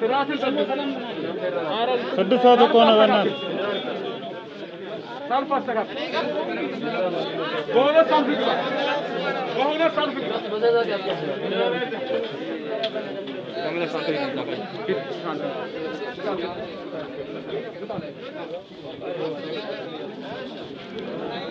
ቅዱሳት እኮ ነው በእናትህ ሳልፍ አስተካክ በሆነ ሳልፍ በሆነ ሳልፍ ከመለ ሳንተ ይታቀ